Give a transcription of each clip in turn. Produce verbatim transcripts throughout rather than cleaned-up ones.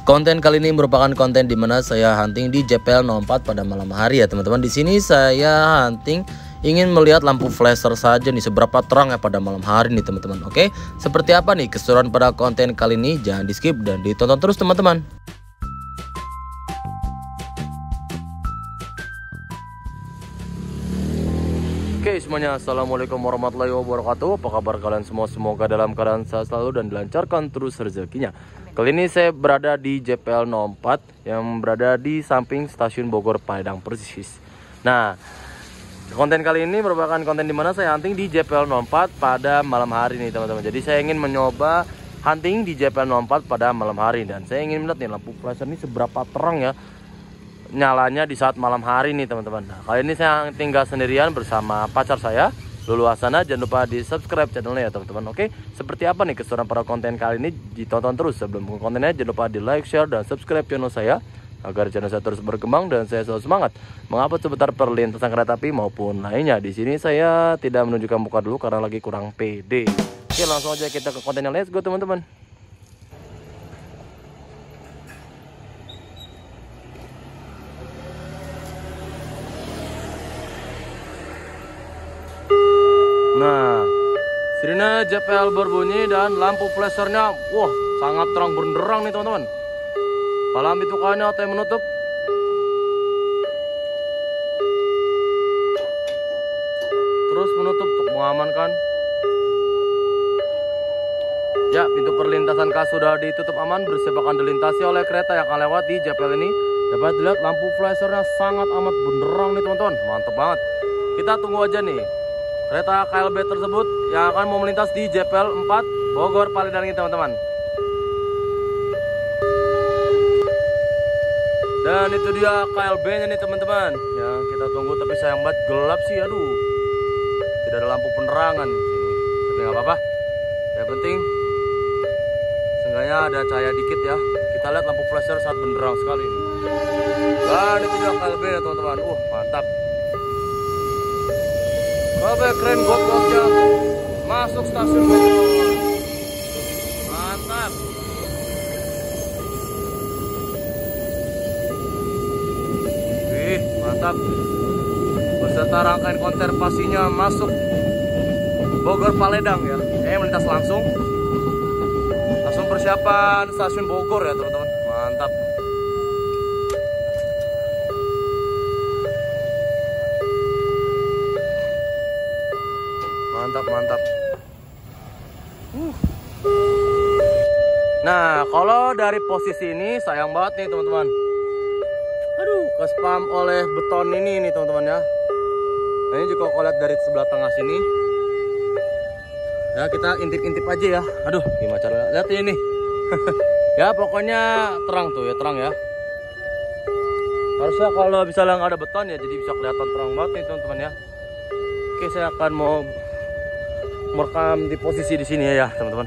Konten kali ini merupakan konten di mana saya hunting di J P L nol empat pada malam hari ya teman-teman. Di sini saya hunting ingin melihat lampu flasher saja nih, seberapa terang ya pada malam hari nih teman-teman. Oke, seperti apa nih keseruan pada konten kali ini? Jangan di skip dan ditonton terus teman-teman. Oke semuanya, assalamualaikum warahmatullahi wabarakatuh. Apa kabar kalian semua? Semoga dalam keadaan sehat selalu dan dilancarkan terus rezekinya. Kali ini saya berada di J P L nol empat yang berada di samping stasiun Bogor Padang persis. Nah, konten kali ini merupakan konten dimana saya hunting di J P L nol empat pada malam hari nih teman-teman. Jadi saya ingin mencoba hunting di J P L nol empat pada malam hari dan saya ingin melihat nih lampu flasher ini seberapa terang ya nyalanya di saat malam hari nih teman-teman. Nah, kali ini saya tinggal sendirian bersama pacar saya, Lulu Hasana. Jangan lupa di subscribe channelnya ya teman-teman. Oke, seperti apa nih keseruan para konten kali ini? Ditonton terus. Sebelum kontennya jangan lupa di like, share, dan subscribe channel saya agar channel saya terus berkembang dan saya selalu semangat mengupload seputar perlintasan kereta api maupun lainnya. Di sini saya tidak menunjukkan muka dulu karena lagi kurang pede. Oke, langsung aja kita ke kontennya. Let's go teman-teman. Nah, sirine J P L berbunyi dan lampu flashernya, wah, sangat terang benderang nih teman-teman. Malam itu kayaknya atau yang menutup. Terus menutup untuk mengamankan. Ya, pintu perlintasan K sudah ditutup aman, bersiapkan dilintasi oleh kereta yang akan lewat di J P L ini. Dapat dilihat lampu flashernya sangat amat benderang nih teman-teman. Mantap banget. Kita tunggu aja nih kereta K L B tersebut yang akan mau melintas di J P L empat Bogor Paledang ini teman-teman. Dan itu dia K L B-nya nih teman-teman yang kita tunggu, tapi sayang banget gelap sih, aduh. Tidak ada lampu penerangan di sini. Tapi nggak apa-apa. Yang penting seenggaknya ada cahaya dikit ya. Kita lihat lampu flasher saat benderang sekali ini. Dan itu dia K L B ya teman-teman. Uh, mantap. Oke, keren gobloknya masuk stasiun Bogor. Mantap. Wih, mantap. Beserta rangkaian konservasinya masuk Bogor Paledang ya. Eh, melintas langsung. Langsung persiapan stasiun Bogor ya teman-teman. Mantap. Mantap, mantap. Uh. Nah, kalau dari posisi ini sayang banget nih teman-teman. Aduh, kespam oleh beton ini nih teman-teman ya. Nah, ini juga kalau lihat dari sebelah tengah sini. Ya, kita intip-intip aja ya. Aduh, gimana cara lihat ini? Ya, pokoknya terang tuh ya, terang ya. Harusnya kalau misalnya nggak ada beton ya, jadi bisa kelihatan terang banget nih teman-teman ya. Oke, saya akan mau merekam di posisi di sini ya teman-teman.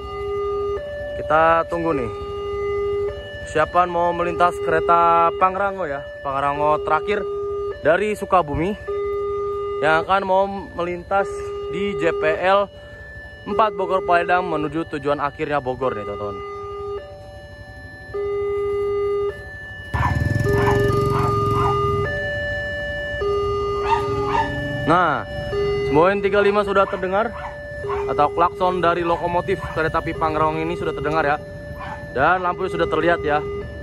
Kita tunggu nih. Siapa mau melintas kereta Pangrango ya, Pangrango terakhir dari Sukabumi yang akan mau melintas di J P L empat Bogor Paledang menuju tujuan akhirnya Bogor nih teman-teman. Nah, Semboyan tiga puluh lima sudah terdengar, atau klakson dari lokomotif kereta api Pangrango ini sudah terdengar ya. Dan lampu sudah terlihat ya.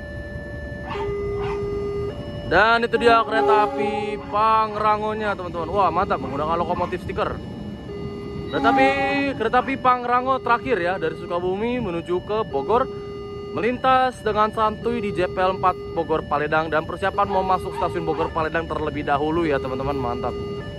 Dan itu dia kereta api Pangrangonya teman-teman. Wah, mantap, menggunakan lokomotif stiker. Kereta api kereta api Pangrango terakhir ya dari Sukabumi menuju ke Bogor, melintas dengan santuy di J P L empat Bogor Paledang dan persiapan mau masuk stasiun Bogor Paledang terlebih dahulu ya teman-teman. Mantap.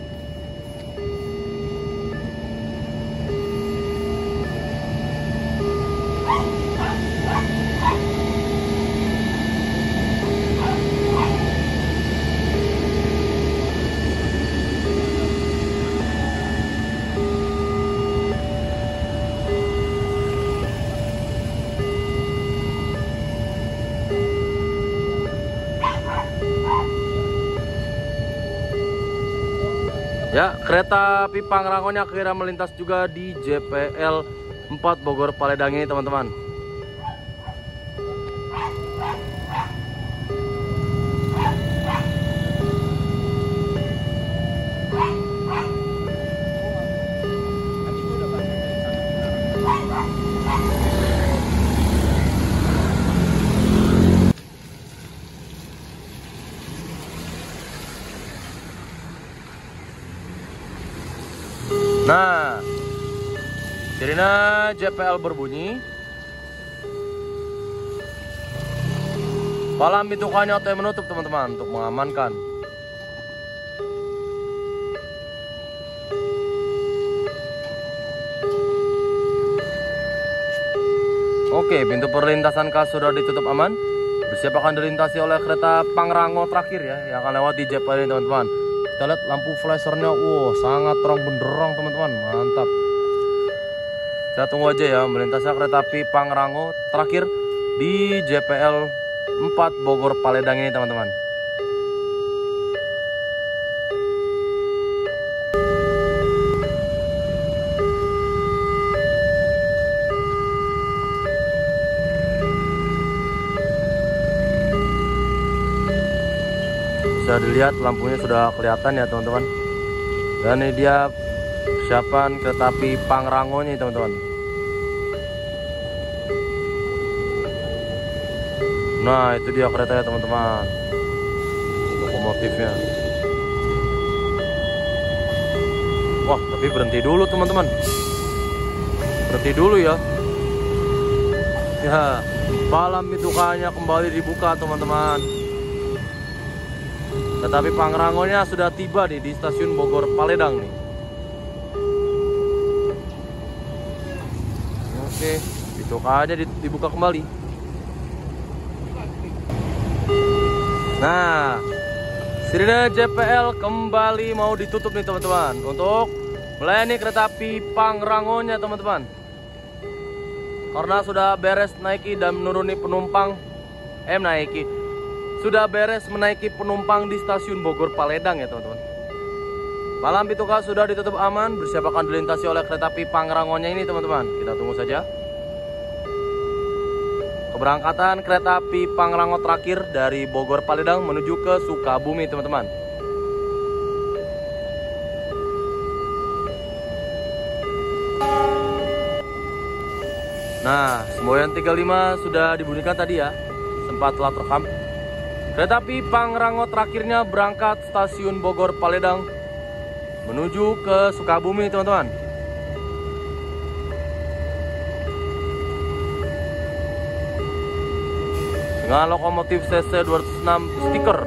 Ya, kereta api Pangrangonya akhirnya melintas juga di J P L empat Bogor Paledang ini teman-teman. sirine J P L berbunyi. Palang bitukannya auto menutup teman-teman untuk mengamankan. Oke, pintu perlintasan K sudah ditutup aman. Bersiap akan dilintasi oleh kereta Pangrango terakhir ya, yang akan lewat di J P L ini teman-teman. Kita lihat lampu flashernya, wow sangat terang benderang teman-teman, mantap. Kita tunggu aja ya melintasi kereta api Pangrango terakhir di J P L empat Bogor Paledang ini teman-teman. Bisa dilihat lampunya sudah kelihatan ya teman-teman. Dan ini dia persiapan kereta api Pangrango nya teman-teman. Nah itu dia keretanya teman-teman, lokomotifnya. Wah tapi berhenti dulu teman-teman, berhenti dulu ya. Ya, palang bitukannya kembali dibuka teman-teman. Tetapi Pangrangonya sudah tiba nih di stasiun Bogor Paledang nih. Oke, bitukannya dibuka kembali. Nah, sirine J P L kembali mau ditutup nih teman-teman untuk melayani kereta api Pangrangonya teman-teman. Karena sudah beres naiki dan menuruni penumpang, eh naiki, sudah beres menaiki penumpang di stasiun Bogor Paledang ya teman-teman. Palang bituka sudah ditutup aman, bersiap akan dilintasi oleh kereta api Pangrangonya ini teman-teman. Kita tunggu saja keberangkatan kereta api Pangrango terakhir dari Bogor Paledang menuju ke Sukabumi teman-teman. Nah, semboyan tiga puluh lima sudah dibunyikan tadi ya, sempat telah terekam. Kereta api Pangrango terakhirnya berangkat stasiun Bogor Paledang menuju ke Sukabumi teman-teman. Dengan lokomotif C C dua ratus enam stiker.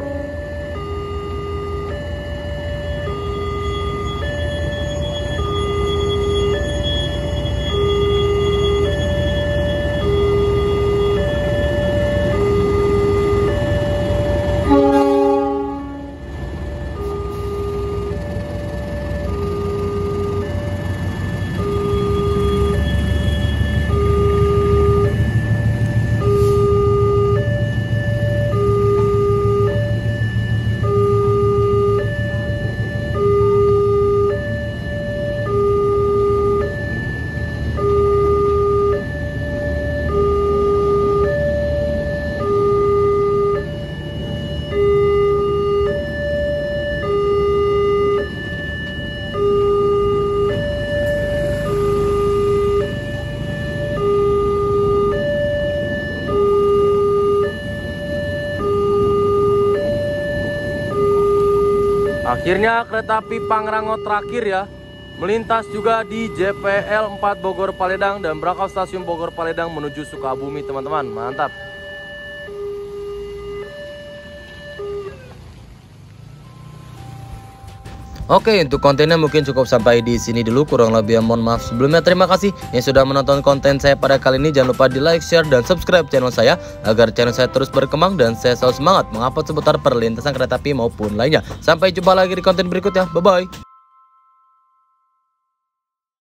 Akhirnya kereta api Pangrango terakhir ya melintas juga di J P L empat Bogor Paledang dan berangkat stasiun Bogor Paledang menuju Sukabumi teman-teman. Mantap. Oke, untuk kontennya mungkin cukup sampai di sini dulu, kurang lebih mohon maaf sebelumnya. Terima kasih yang sudah menonton konten saya pada kali ini. Jangan lupa di like, share, dan subscribe channel saya agar channel saya terus berkembang dan saya selalu semangat mengupload seputar perlintasan kereta api maupun lainnya. Sampai jumpa lagi di konten berikutnya. Bye bye.